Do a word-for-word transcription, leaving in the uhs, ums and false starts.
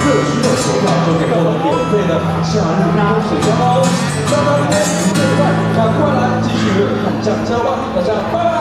各区的球票就可以获得免费的夏日泼水节哦。那么今天最快赶快来继续看香车吧，大家拜拜。